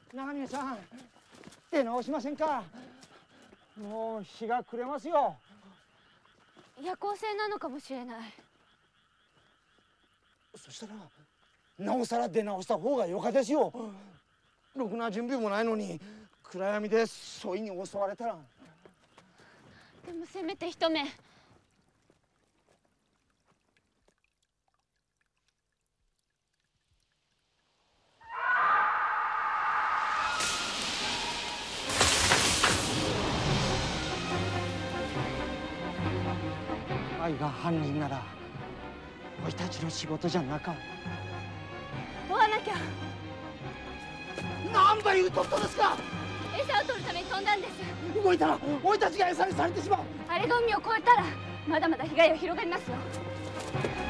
長峰さん、出直しませんか。もう日が暮れますよ。 夜行性なのかもしれない。 そしたらなおさら出直した方がよかですよ。ろくな準備もないのに暗闇でソイに襲われたら。 でもせめて一目。 愛が犯人ならおいたちの仕事じゃなか。 追わなきゃ。 何ば言うとったですか。 餌を取るために飛んだんです。 動いたらおいたちが餌にされてしまう。 あれが海を越えたらまだまだ被害は広がりますよ。